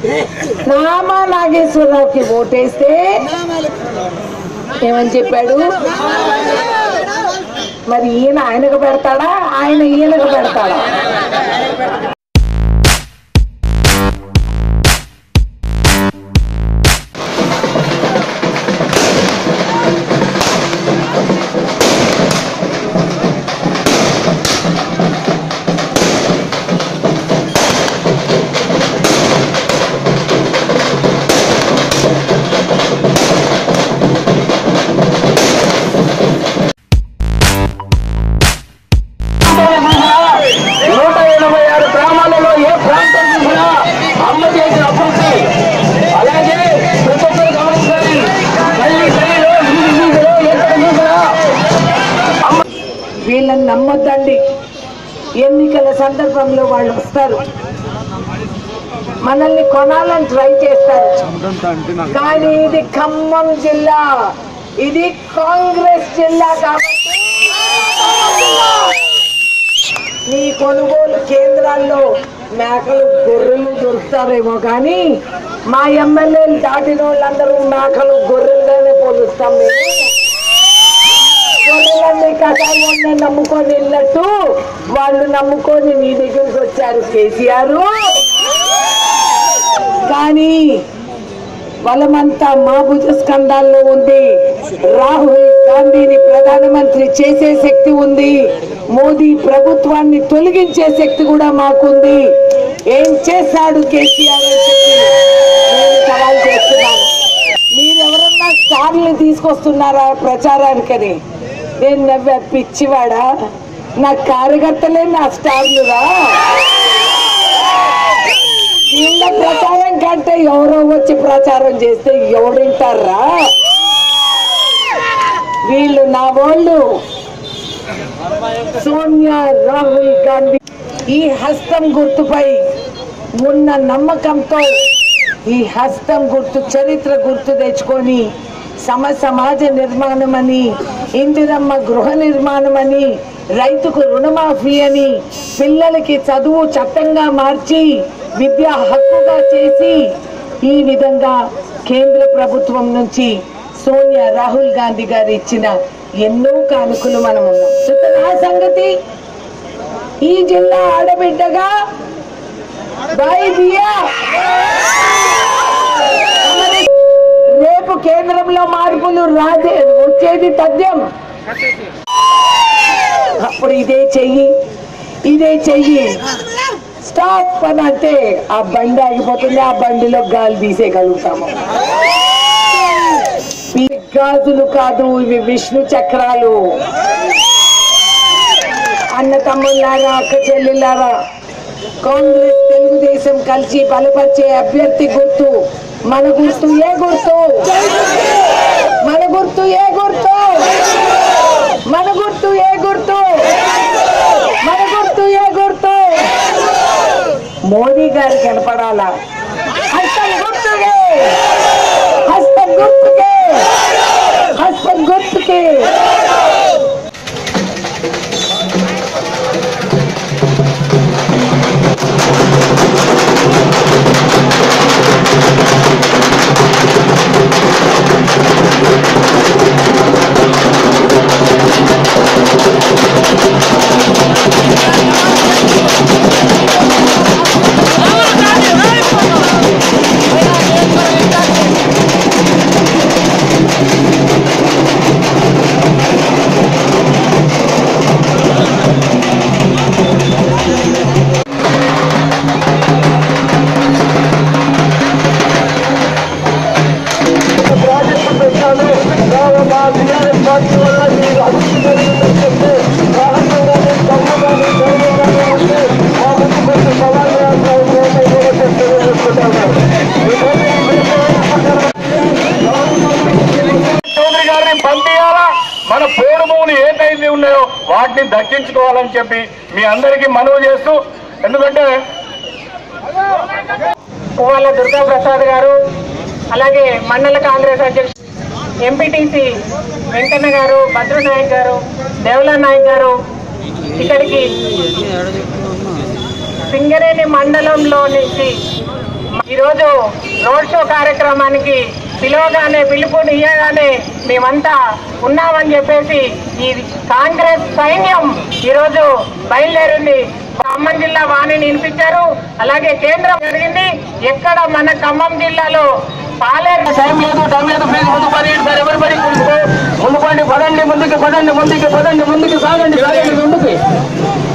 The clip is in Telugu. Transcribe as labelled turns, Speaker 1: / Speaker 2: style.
Speaker 1: నామా నాగేశ్వరరావుకి ఓటేస్తే ఏమని చెప్పాడు? మరి ఈయన ఆయనకు పెడతాడా, ఆయన ఈయనకు పెడతాడా? వీళ్ళని నమ్మొద్దండి. ఎన్నికల సందర్భంలో వాళ్ళు వస్తారు, మనల్ని కొనాలని ట్రై చేస్తారు. కానీ ఇది ఖమ్మం జిల్లా, ఇది కాంగ్రెస్ జిల్లా కాబట్టి నీ కొనుగోలు కేంద్రాల్లో మేకలు గొర్రెలు దొరుకుతారేమో, కానీ మా ఎమ్మెల్యేలు దాటిన వాళ్ళందరూ మేకలు గొర్రెలుగానే పోలుస్తాం. మేము గొర్రెలన్నీ కషాయాన్ని నమ్ముకొని వెళ్ళినట్టు వాళ్ళు నమ్ముకొని నీ దగ్గరికి వచ్చారు కేసీఆర్. కానీ బలమంతా మా భుజ స్కంధాల్లో ఉంది. రాహుల్ గాంధీని ప్రధానమంత్రి చేసే శక్తి ఉంది, మోదీ ప్రభుత్వాన్ని తొలగించే శక్తి కూడా మాకుంది. ఏం చేశాడు కేసీఆర్ అని చెప్పి నేను సవాల్ చేస్తున్నాను. మీరెవరన్నా స్టార్లు తీసుకొస్తున్నారా ప్రచారానికని? నేను నవ్వా, పిచ్చివాడా, నా కార్యకర్తలే నా స్టార్లురా. వీళ్ళ ప్రచారం కంటే ఎవరో వచ్చి ప్రచారం చేస్తే ఎవరింటారా? వీళ్ళు నా వాళ్ళు. సోనియా, రాహుల్ గాంధీ ఈ హస్తం గుర్తుపై ఉన్న నమ్మకంతో ఈ హస్తం గుర్తు చరిత్ర గుర్తు తెచ్చుకొని సమాజ నిర్మాణం అని, ఇందిరమ్మ గృహ నిర్మాణం అని, రైతుకు రుణమాఫీ అని, పిల్లలకి చదువు చట్టంగా మార్చి విద్యా హక్కుగా చేసి ఈ విధంగా కేంద్ర ప్రభుత్వం నుంచి సోనియా, రాహుల్ గాంధీ గారు ఇచ్చిన ఎన్నో కానుకలు మనం ఉన్నాం. ఆ సంగతి ఈ జిల్లా ఆడబిడ్డగా రేపు కేంద్రంలో మార్పులు రాదే, వచ్చేది తథ్యం. అప్పుడు ఇదే చెయ్యి స్టాప్ అని అంటే ఆ బండి ఆగిపోతుంది, ఆ బండిలో గాలి తీసేయగలుగుతాము. గాజులు కాదు, ఇవి విష్ణు చక్రాలు. అన్న తమ్ముళ్ళారా, అక్క చెల్లెళ్ళారా, కాంగ్రెస్ తెలుగుదేశం కలిసి బలపరిచే అభ్యర్థి గుర్తు మన గుర్తు. ఏ గుర్తు? మన గుర్తు ఏ గుర్తు? మన గుర్తు ఏ గుర్తు? మన గుర్తు ఏ గుర్తు? మోదీ గారు కనపడాలా? హస్తం గుర్తుకే, హస్తం గుర్తుకే, హస్తం గుర్తుకే.
Speaker 2: మన పోడు భూములు ఏదైతే ఉన్నాయో వాటిని దక్కించుకోవాలని చెప్పి మీ అందరికీ మనవి చేస్తూ, ఎందుకంటే
Speaker 3: పువ్వాల దుర్గా ప్రసాద్ గారు, అలాగే మండల కాంగ్రెస్ అధ్యక్షుడు ఎంపీటీసీ వెంకన్న గారు, భద్రు నాయక్ గారు, దేవలా నాయక్ గారు ఇక్కడికి సింగరేణి మండలంలో నుంచి ఈరోజు రోడ్ షో కార్యక్రమానికి పిలుపుని ఇయ్యగానే మేమంతా ఉన్నామని చెప్పేసి ఈ కాంగ్రెస్ సైన్యం ఈరోజు బయలుదేరింది. ఖమ్మం జిల్లా వాణిని వినిపించారు. అలాగే కేంద్రం జరిగింది. ఎక్కడ మన ఖమ్మం జిల్లాలో పాలేరు
Speaker 2: టైం లేదు, ముందు పడండి, ముందుకు సాగండి ముందుకి.